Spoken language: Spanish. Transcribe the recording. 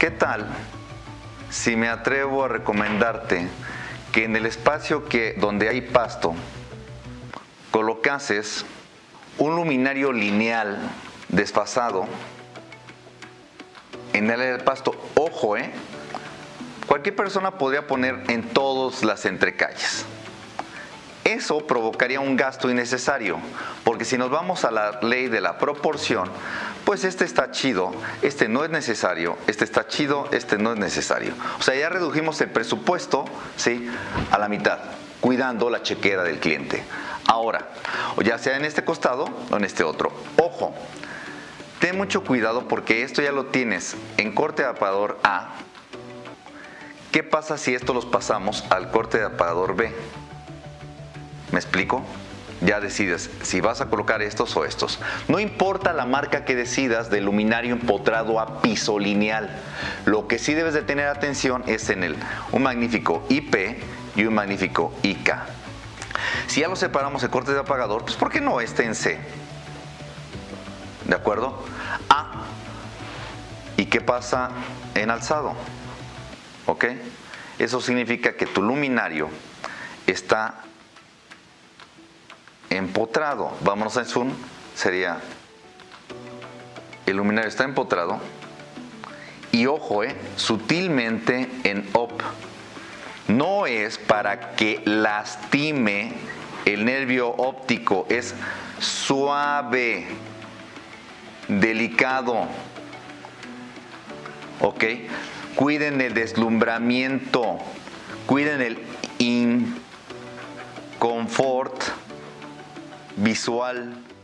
¿Qué tal si me atrevo a recomendarte que en el espacio donde hay pasto colocases un luminario lineal desfasado en el área del pasto? Ojo, cualquier persona podría poner en todas las entrecalles. Eso provocaría un gasto innecesario, porque si nos vamos a la ley de la proporción, pues este está chido, este no es necesario, este está chido, este no es necesario. O sea, ya redujimos el presupuesto, ¿sí?, a la mitad, cuidando la chequera del cliente. Ahora, ya sea en este costado o en este otro. Ojo, ten mucho cuidado porque esto ya lo tienes en corte de apagador A. ¿Qué pasa si esto los pasamos al corte de apagador B? ¿Me explico? Ya decides si vas a colocar estos o estos. No importa la marca que decidas de luminario empotrado a piso lineal. Lo que sí debes de tener atención es en un magnífico IP y un magnífico IK. Si ya lo separamos el corte de apagador, pues ¿por qué no este en C? ¿De acuerdo? ¿Y qué pasa en alzado? ¿Ok? Eso significa que tu luminario está empotrado. Vámonos en zoom. Sería el luminario está empotrado. Y ojo, sutilmente en up. No es para que lastime el nervio óptico. Es suave, delicado. ¿Ok? Cuiden el deslumbramiento. Cuiden el inconfort visual.